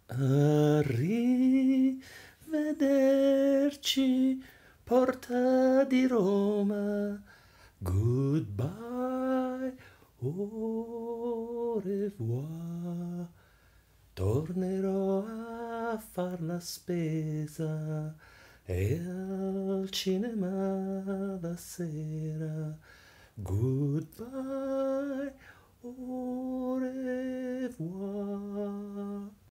Arrivederci, porta di Roma. Goodbye, au revoir. Tornerò a far la spesa e al cinema la sera. Goodbye, au revoir.